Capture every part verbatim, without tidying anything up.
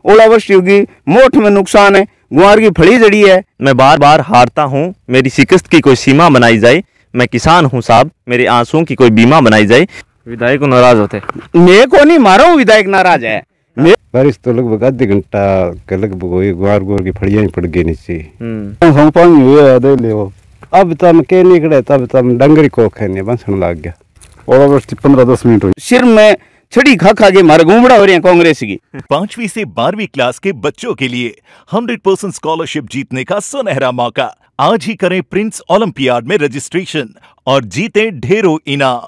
ओलावृष्टि होगी, मोठ में नुकसान है, गुआर की फली जड़ी है। मैं बार बार हारता हूँ, मेरी शिकस्त की कोई सीमा बनाई जाए। मैं किसान हूँ साहब, मेरे आंसुओं की कोई बीमा बनाई जाए। विधायक को नाराज होते, मैं को नहीं मारा हूँ, विधायक नाराज है। बारिश तो लगभग आधे घंटा के लगभग हुई, गुआर गुआर की फड़ियां ही पड़ गई नीचे। हम्म पानी हुए दे ले वो अब तम के निकले तब तम डंगरी को खेने बंसने लग गया। ओलावृष्टि पंद्रह दस मिनट हुई, सिर में छड़ी खा खा के मारे घूमड़ा हो रही है कांग्रेस की। पांचवी से बारहवीं क्लास के बच्चों के लिए हंड्रेड परसेंट स्कॉलरशिप जीतने का सुनहरा मौका। आज ही करें प्रिंस ओलंपियाड में रजिस्ट्रेशन और जीते ढेरों इनाम।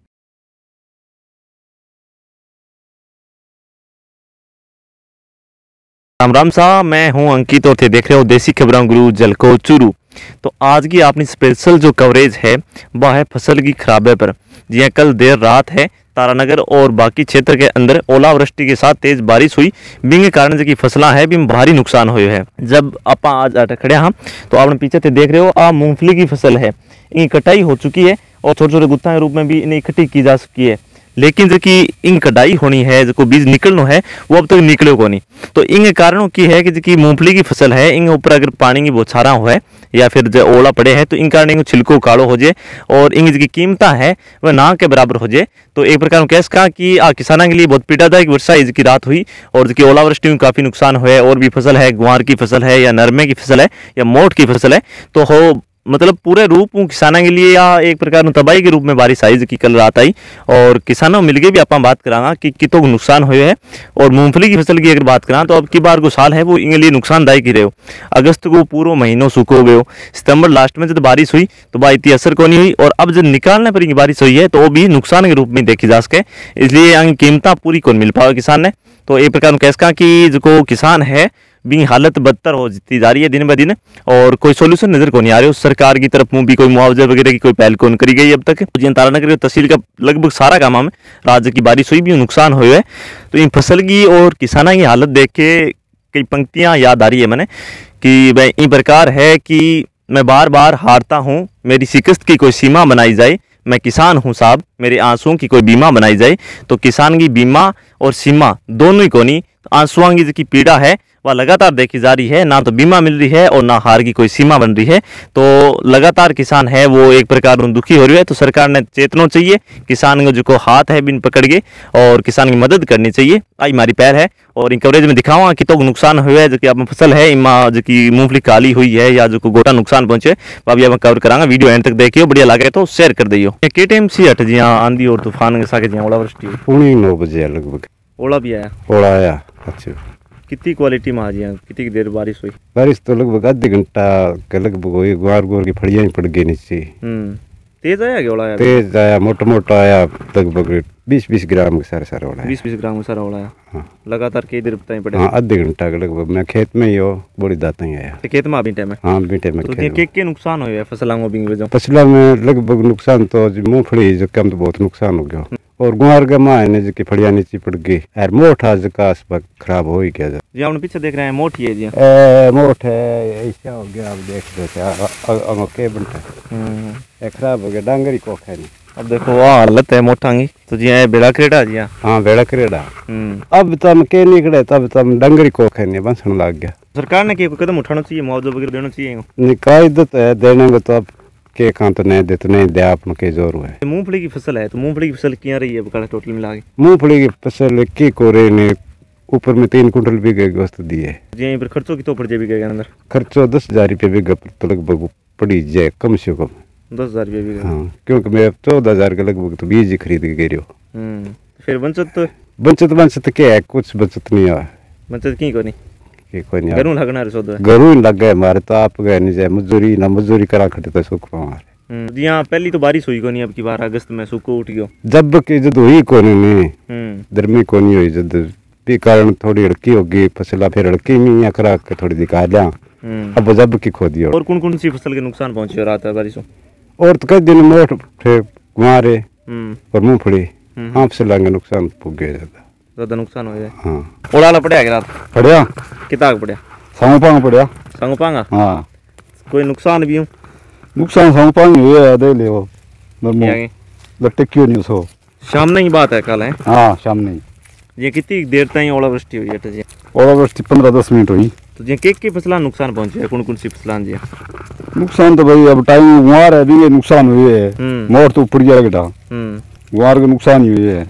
राम राम साहब, मैं हूं अंकित और थे देख रहे हो देसी खबरों गुरु जलको चुरू। तो आज की अपनी स्पेशल जो कवरेज है वह है फसल की खराबे पर। जी कल देर रात है तारानगर और बाकी क्षेत्र के अंदर ओलावृष्टि के साथ तेज बारिश हुई, बिंग कारण जो की फसला है भी भारी नुकसान हुए है। जब आप आज खड़े हाँ तो आपने पीछे थे देख रहे हो आ मूंगफली की फसल है, इनकी कटाई हो चुकी है और छोटे छोटे गुत्था के रूप में भी इन्हें इकट्ठी की जा सकी है। लेकिन जो कि इन कटाई होनी है, जो बीज निकलना है वो अब तक निकले को नहीं। तो इन कारणों की है कि जो कि मूंगफली की फसल है, इन ऊपर अगर पानी की बौछारा हो है या फिर जो ओला पड़े हैं तो इन कारण इनको छिलको कालो हो जाए और इन की कीमत है वह ना के बराबर हो जाए। तो एक प्रकार कह सका कि आ किसानों के लिए बहुत पीड़ादायक वर्षा की रात हुई और जो कि ओलावृष्टि में काफ़ी नुकसान हुआ है। और भी फसल है, गुआर की फसल है या नरमे की फसल है या मोठ की फसल है, तो हो मतलब पूरे रूप किसानों के लिए या एक प्रकार तबाही के रूप में बारिश आई जो कि कल रात आई। और किसानों मिलके भी आप बात करांगा कि कितों नुकसान हुए है। और मूंगफली की फसल की अगर बात करा तो अब की बार को साल है वो इनके लिए नुकसानदायक ही रहे हो। अगस्त को पूरा महीनों सूखो गए, सितंबर लास्ट में जब बारिश हुई तो वह इतनी असर को नहीं हुई और अब जब निकालने पर इनकी बारिश हुई है तो वो भी नुकसान के रूप में देखी जा सके, इसलिए कीमत पूरी कौन मिल पाओ किसान ने। तो एक प्रकार कह सका कि जो किसान है भी हालत बदतर हो जाती जा रही है दिन ब दिन और कोई सोल्यूशन नजर को नहीं आ रही। सरकार की तरफ भी कोई मुआवजा वगैरह की कोई पहल कौन करी गई अब तक। तारानगर तहसील का लगभग सारा काम में राज्य की बारिश हुई भी नुकसान हुए है। तो इन फसल की और किसानों की हालत देख के कई पंक्तियां याद आ रही है मैंने कि वह इन प्रकार है कि मैं बार बार हारता हूँ, मेरी शिकस्त की कोई सीमा बनाई जाए। मैं किसान हूँ साहब, मेरे आंसुओं की कोई बीमा बनाई जाए। तो किसान की बीमा और सीमा दोनों ही को नहीं, आंसुओं की जो पीड़ा है वह लगातार देखी जा रही है, ना तो बीमा मिल रही है और ना हार की कोई सीमा बन रही है। तो लगातार किसान है वो एक प्रकार दुखी हो रही है। तो सरकार ने चेतना चाहिए, किसान को जो को हाथ है बिन पकड़ के और किसान की मदद करनी चाहिए। आई हमारी पैर है और इन कवरेज में दिखाऊंगा कि तो नुकसान हुआ है जो कि आप फसल है इमा जो कि मूंगफली काली हुई है या जो को गोटा नुकसान पहुंचे वह भी कवर करांगा। वीडियो एंड तक देखियो, बढ़िया लगे तो शेयर कर दियो। के टाइम सी हट जी आंधी और तूफान के साथ ओलावृष्टि पौने नौ बजे लगभग ओला भी आया ओला आया। अच्छा, कितनी क्वालिटी में आज यहाँ कितनी देर बारिश हुई? बारिश तो लगभग आधे घंटा के लगभग हुई, गुआर गुआर की फड़ियां ही पड़ गई नीचे। हम्म तेज आया क्या ओला? तेज आया, मोटा मोटा आया, लगभग बीस बीस ग्राम के सारे सारा ओला। बीस बीस ग्राम का सारा ओला आया। हाँ। लगातार कई देर बताई पड़े? हाँ, आधे घंटा के लगभग। मैं खेत में ही हो बड़ी दाता ही आया। तो खेत में बीटे में? हाँ, बीटे में। तो के के नुकसान हुए है फसलों को बिंग वजह? फसलों में लगभग नुकसान तो मूंगफली जो कम तो बहुत नुकसान हो गया और गुआर का माँ है जो फड़िया नीचे पड़ गई और मोठ आज का खराब हो ही गया। जी आपने पीछे देख रहे हैं मोठ ही है जी? ए, मोठ है ऐसा हो गया, आप देख रहे के बनता खराब हो गया, डांगरी को है नहीं। अब देखो वह हालत है मोठा की। तो जी है बेड़ा करेड़ा जी? हाँ, बेड़ा करेड़ा। अब तम के निकले तब तम डंगरी को है नहीं बंसने लग गया। सरकार ने कोई कदम उठाना चाहिए, मुआवजा वगैरह देना चाहिए? निकायद है देने में तो अब के कहाँ तो नहीं दे तो नहीं दे आपने के जोर हुआ है। मूंगफली की फसल है तो मूंगफली की फसल क्या रही है टोटल मिला के? मूंगफली की फसल की कोरे ने ऊपर में तीन कुंटल बीघे की वस्तु दी है जी। यहीं पर खर्चों की तो पड़ जाए बीघे के अंदर? खर्चो दस हजार रुपये बीघा तो लगभग पड़ी जाए कम से कम। दस हजार रुपये बीघा? हाँ, क्योंकि मैं चौदह हजार के लगभग तो बीज ही खरीद के गई हो। फिर बचत तो बचत बचत क्या है, कुछ बचत नहीं हुआ। बचत की को नहीं कोई नहीं गरू लगना सौदा गरू ही लग गए हमारे तो आप गए नहीं जाए मजदूरी ना मजदूरी करा खटे तो सुख हमारे। जी हाँ, पहली तो बारिश हुई को नहीं, अब की बार अगस्त में सूखो उठ गयो। जब की जद हुई को नहीं गर्मी को नहीं हुई जद भी कारण थोड़ी हड़की होगी फसल फिर हड़की में करा के थोड़ी दिखा लिया। अब जब की खो दिया। और कौन कौन सी फसल के नुकसान पहुंचे रात है बारिशों? और तो कई दिन मोट थे गुआरे और मूंगफली हाँ फसल के नुकसान पुग गए ज्यादा ज्यादा नुकसान हो गया। हाँ, ओला पड़िया रात पड़िया कितना पड़िया? सांगपांग पड़िया। सांगपांगा? हाँ। कोई नुकसान भी हूँ? नुकसान सांगपांग हुए दे ले वो लट्टे क्यों नहीं सो शाम नहीं बात है कल है? हाँ, शाम नहीं। ये कितनी देर तक ओलावृष्टि हुई है? ओलावृष्टि पंद्रह दस मिनट हुई। तो जी के के फसलां नुकसान पहुंचे है, कौन कौन सी फसलां जी? नुकसान तो भाई अब टाइम गुआर है भी ये नुकसान हुए है, हम्म। मोर तो ऊपर गया बेटा, हम्म गुआर के नुकसान ही हुए है।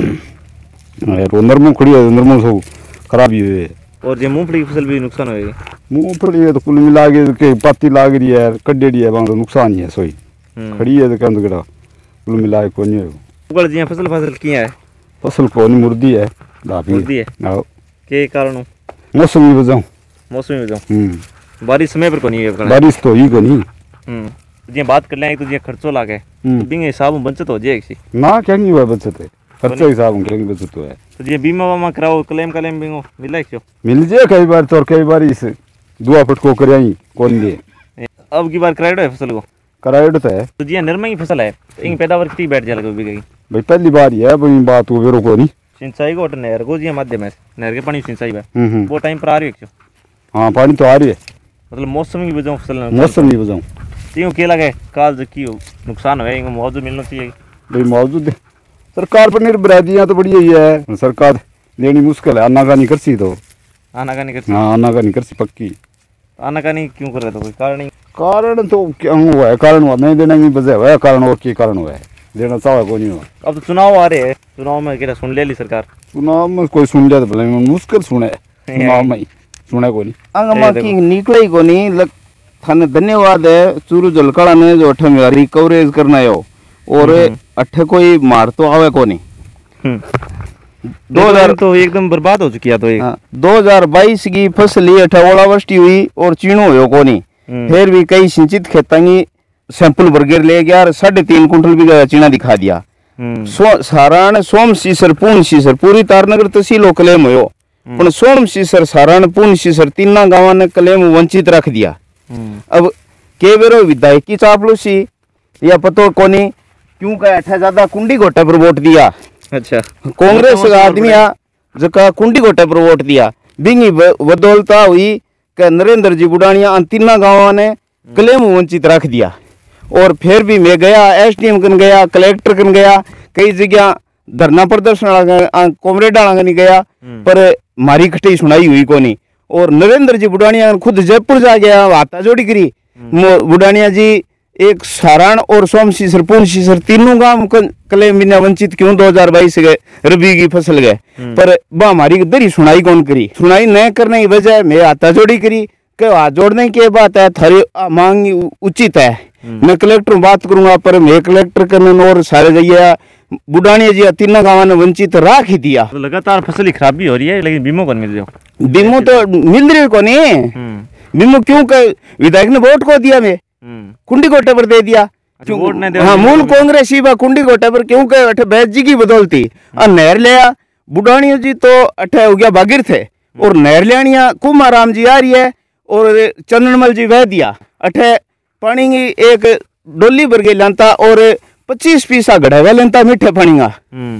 और नरमो खड़ी है, नरमो सब खराब ही हुए है। और जी मूंगफली की फसल भी नुकसान होएगी? मूंगफली है तो कुल मिला के पत्ती लाग रही है, कड्डेड़ी है, वहाँ तो नुकसान ही है सोई। हम्म। खड़ी है तो कहते केड़ा कुल मिला के कोनी है। उगल जी फसल फसल की है? फसल कोनी मुर्दी है, दाबी मुर्दी है। आओ के कारण? मौसम ही वजह। मौसम वजह। हम्म बारिश समय पर कोनी है? बारिश तो ही कोनी। हम्म जी बात कर लें तो जी खर्चो लागे तो बिंगे हिसाब में बचत हो जाएगी ना, क्या नहीं हुआ बचत है, खर्चा हिसाब में क्या बचत हुआ है। तो जी बीमा वामा कराओ, क्लेम क्लेम बिंगो मिला क्यों? मिल जाए कई बार तो, और कई बार इस दुआ फटको कर आई कौन दे। अब की बार कराइडो है फसल को? कराइड तो है। तो जी नरमा की फसल है तो इन पैदावार कितनी बैठ जाएगा बिगेगी? भाई पहली बार ही है, भाई बात वो बेरो को नहीं। सिंचाई को नहर को जी माध्यम है, नहर के पानी सिंचाई है हम्म हम्म। वो टाइम पर आ रही है क्यों? हाँ पानी तो आ रही है, मतलब मौसम की वजह फसल मौसम नहीं वजह। तीनों के लगे काल जो की नुकसान हुआ इनको मुआवजा मिलना चाहिए। भाई मौजूद है, सरकार पर निर्भर है जी, यहाँ तो बढ़िया ही है, सरकार लेनी मुश्किल है, आना का नहीं कर सी तो। आना का नहीं कर हाँ आना का नहीं कर सी पक्की। आना का नहीं क्यों कर रहे? तो कोई कारण नहीं? कारण तो क्या हुआ है, कारण हुआ नहीं देने की वजह हुआ है, कारण और क्या कारण हुआ है, देना चाहे को नहीं हुआ। अब तो चुनाव आ रहे हैं, चुनाव में क्या सुन ले ली सरकार? चुनाव में कोई सुन जाए तो भले मुश्किल सुने, चुनाव में ही सुने को नहीं। अंगमा की निकले ही को नहीं लग थाने धन्यवाद है चूरू जलकड़ा ने जो अठे मेरी कवरेज करना है और अठे कोई मार तो आवे को नहीं। दो हजार तो एकदम बर्बाद हो चुकी है। तो एक हाँ, दो हजार बाईस की फसल ही अठे ओलावृष्टि हुई और चीणो हो को नहीं, फिर भी कई सिंचित खेतों की सैंपल बरगेर ले गया और साढ़े तीन कुंटल भी चीना दिखा दिया। सो सारण सोम सीसर पूर्ण सीसर पूरी तारनगर तहसील क्लेम हो, पर सोम सीसर सारण पूर्ण सीसर तीना गांव ने क्लेम वंचित रख दिया। अब के बेरो विधायक की चापलूसी या पतो कोनी क्यों का अठा ज्यादा कुंडी गोटे पर वोट दिया। अच्छा कांग्रेस का आदमी आ जका कुंडी गोटे पर वोट दिया, बिंगी बदौलता हुई कि नरेंद्र जी बुढ़ानिया तीना गांव ने क्लेम वंचित रख दिया। और फिर भी मैं गया, एसडीएम कन गया, कलेक्टर कन गया, कई जगह धरना प्रदर्शन कॉमरेड नहीं गया, पर मारी कटी सुनाई हुई कोनी। और नरेंद्र जी बुढ़ानिया खुद जयपुर जा गया, हाथा जोड़ी करी। बुढ़ानिया जी एक सारण और सोम सीसर पूर्ण सीसर तीनों गांव क्लेम बिना वंचित क्यों दो हजार बाईस गए रबी की फसल गए, पर वह हमारी दरी सुनाई कौन करी। सुनाई न करने की वजह मैं हाथा जोड़ी करी कि हाथ जोड़ने की बात है, थारी मांग उचित है, मैं कलेक्टर बात करूंगा, पर मैं कलेक्टर करने और सारे जगह बुढ़ानिया जी तीन गांव ने वंचित राख ही दिया। तो लगातार फसल की खराबी हो रही है लेकिन बीमो कौन मिल जाओ? बीमो तो मिल रही को नहीं, बीमो क्यों कर विधायक ने वोट को दिया, मैं कुंडी गोटे पर दे दिया। वोट नहीं हाँ मूल कांग्रेस ही बा कुंडी गोटे पर क्यों के अठे बैस जी की बदौलती और नहर लिया। बुढ़ानिया जी तो अठे हो गया बागिर थे और नहर लियानिया कुमाराम जी आ रही है और चंद्रमल जी वह दिया अठे पानी की एक डोली भर के लाता और पच्चीस पीसा गढ़ा लेता मीठे पानी का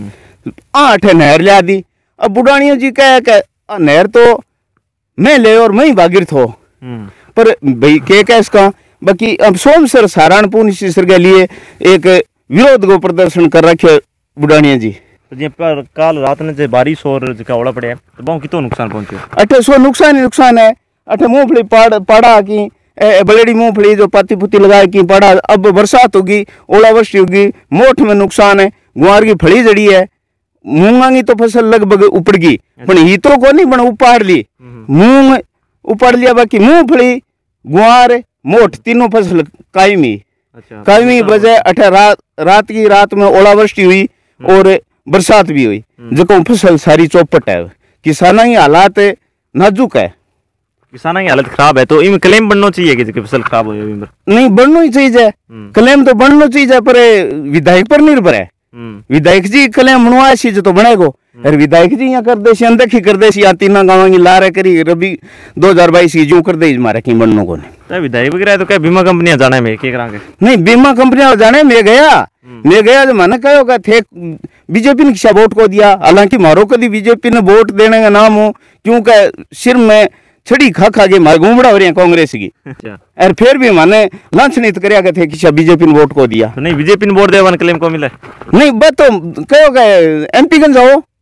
अठे नहर लिया दी। अब बुढ़ानिया जी कह के नहर तो मैं ले और मैं ही बागिर थो, पर भाई के क्या इसका बाकी अब सोम सर सहारनपुर सीसर के लिए एक विरोध को प्रदर्शन कर रखे बुढ़ानिया जी। तो जी पर काल रात ने जो बारिश और जो ओला पड़े तो बहुत कितो नुकसान पहुंचे? अठे सो नुकसान ही नुकसान है। अठे मूंगफली पाड़ पाड़ा की बलेड़ी मूंगफली जो पाती पुती लगा की पड़ा, अब बरसात होगी ओलावृष्टि होगी, मोठ में नुकसान है। गुआर की फली जड़ी है, मूंगा की तो फसल लगभग उपड़ गई, पर ही तो को नहीं बन उपाड़ ली, मूंग उपाड़ लिया, बाकी मूंगफली गुआर मोठ तीनों फसल कायमी। अच्छा, कायमी बजाय अठे रात रात की रात में ओलावृष्टि हुई और बरसात भी हुई, जो फसल सारी चौपट है। किसानों की हालात नाजुक है, किसानों की हालत खराब है। तो इनमें क्लेम बनना चाहिए कि फसल खराब हो जाए? नहीं बनना ही चाहिए, क्लेम तो बनना चाहिए, पर विधायक पर निर्भर है। विधायक जी क्लेम बनवाए सी जो तो बनेगो, अरे विधायक जी यहाँ कर दे सी अनदेखी कर दे सी, यहाँ तीन गाँव की लारे करी रबी दो हजार बाईस की जू कर दे मारे की बनने को नहीं। विधायक वगैरह तो क्या बीमा कंपनियां जाने में क्या करांगे? नहीं बीमा कंपनियां जाने में गया मैं गया जो मैंने कहो का थे बीजेपी ने किसा वोट को दिया, हालांकि मारो कभी बीजेपी ने वोट देने का नाम हो क्योंकि सिर में छड़ी खा खा के मार घूमड़ा हो रही है कांग्रेस की। और फिर भी मैंने लांछनित कर थे कि बीजेपी ने वोट को दिया। तो नहीं बीजेपी ने वोट देवा क्लेम को मिला? नहीं बस तो कहो एमपी गंज जाओ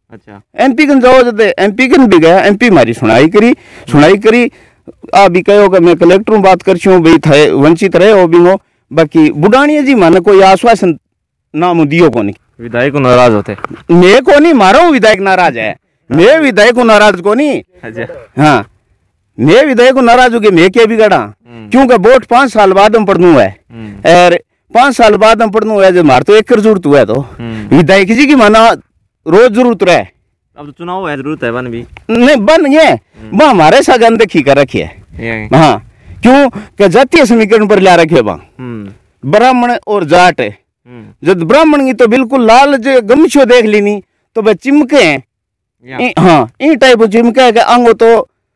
अच्छा एमपी कन जाओ जब एमपी कन भी गया, एमपी हमारी सुनाई करी सुनाई करी आ भी कहो कि मैं कलेक्टर हूँ बात कर भाई थे वंचित रहे हो भी हो, बाकी बुढ़ानिया जी माने कोई आश्वासन नाम दियो को नहीं। विधायक को नाराज होते मैं को नहीं मारो विधायक नाराज है, मैं विधायक को नाराज को नहीं। अच्छा हाँ मैं विधायक को नाराज हो गया, मैं क्या बिगड़ा क्योंकि वोट पांच साल बाद हम पढ़नू है और पांच साल बाद हम पढ़नू है जो मार तो एक जरूरत हुआ है तो विधायक जी की माना रोज जरूरत रहे। अब तो चुनाव है जरूरत है बन भी नहीं बन ये वह हमारे साथ अनदेखी कर रखी है। हाँ क्यों कि जातीय समीकरण पर ला रखे वहाँ ब्राह्मण और जाट है। जब ब्राह्मण की तो बिल्कुल लाल जो गमछो देख लीनी तो वह चिमके हैं, हाँ इन टाइप चिमके है कि अंगो तो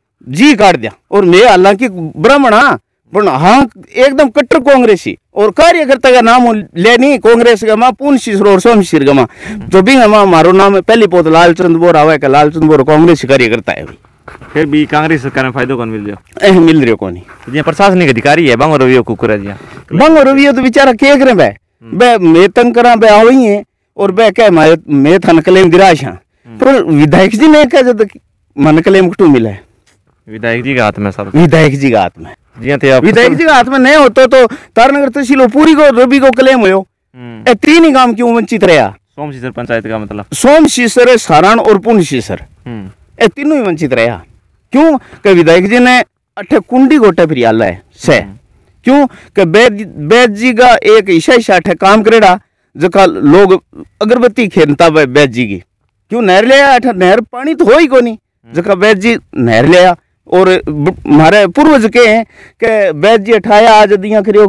जी काट दिया। और मैं हालांकि ब्राह्मण हाँ पर हाँ एकदम कट्टर कांग्रेसी और कार्यकर्ता का नाम ले नहीं कांग्रेस का माँ पूर्ण शिशर और सोम शिर गमा तो भी हमारा मारो नाम पहली पोत लालचंद बोर आवे का लालचंद बोर कांग्रेस कार्यकर्ता है। फिर भी कांग्रेस सरकार में फायदो कौन मिल जाओ ए मिल रही को नहीं जी प्रशासनिक अधिकारी है बंग रवियो कुकुरा जी बंग रवियो तो बेचारा के करे बे बे मैं तंग करा बे आओ ही है और बे कह मैं मैं थान क्लेम दिराश हां पर विधायक जी ने कह जब मन क्लेम कुटू मिला है विधायक जी के हाथ में सब विधायक जी के हाथ में जी थे आप विधायक जी के हाथ में नहीं होतो तो तारनगर तहसील पूरी को रवि को क्लेम हो ए तीन ही काम क्यों वंचित रहा। सोम शिशर पंचायत का मतलब सोम शिशर सारण और पूर्ण शिशर ए तीनों ही वंचित रहा क्यों कि विधायक जी ने अठे कुंडी गोटे फिर आला है से क्यों कि बैद बैद जी का एक ईशा ईशा अठे काम करेड़ा जका लोग अगरबत्ती खेलता है बैद जी की क्यों नहर लिया अठे नहर पानी तो हो ही को नहीं जका बैद जी नहर लिया। और हमारे पूर्वज के हैं कि बैद जी अठाया आज दिया करियो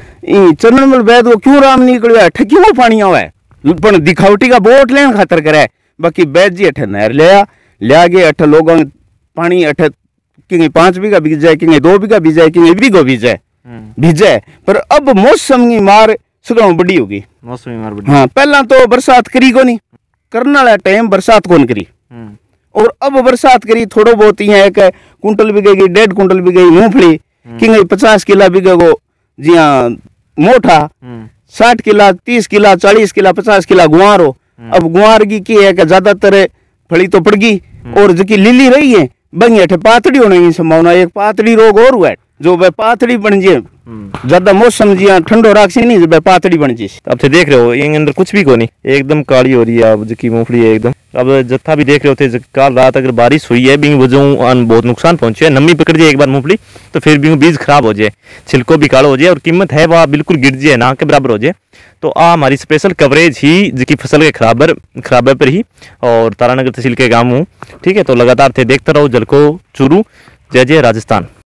चंद्रमल बैद वो क्यों राम निकलो अठे क्यों पानी आवा है पर दिखावटी का वोट लेन खातर करे बाकी बैद जी अठे नहर लिया लिया गए अठे लोगों पानी अठे कि पांच बीघा बीज जाए कि दो बीघा बीज जाए कि बीघो बीज जाए बीज जाए पर अब मौसम की मार सगों बड़ी होगी मौसमी मार बड़ी। हाँ पहला तो बरसात करी को नहीं करने वाला टाइम बरसात कौन करी और अब बरसात करी थोड़ो बहुत ही है कि कुंटल भी गई डेढ़ कुंटल भी गई मूंगफली कि गई पचास किला भी गो जी हाँ मोटा साठ किला तीस किला चालीस किला पचास किला गुआर हो। अब गुआर की की है कि ज्यादातर फली तो पड़ गई और जो लिली रही है बंगी अठे पातड़ी होने की संभावना एक पातड़ी रोग और हुआ है जो वह पातड़ी बन जाए ज्यादा मौसम जी ठंडो राखसी नहीं जो वह पातड़ी बन जाए। अब से देख रहे हो ये अंदर कुछ भी को नहीं एकदम काली हो रही है अब जो मूंगफली है एकदम। अब जत्था भी देख रहे होते कल रात अगर बारिश हुई है बिंग वजह बहुत नुकसान पहुंचे नमी पकड़ जाए एक बार मूंगफली तो फिर बिंग बीज खराब हो जाए छिलको भी कालो हो जाए और कीमत है वह बिल्कुल गिर जाए ना के बराबर हो जाए। तो आ हमारी स्पेशल कवरेज ही जिसकी फसल के खराबर खराबे पर ही और तारानगर तहसील के गाँव हूँ ठीक है। तो लगातार थे देखते रहो जलको चूरू। जय जय राजस्थान।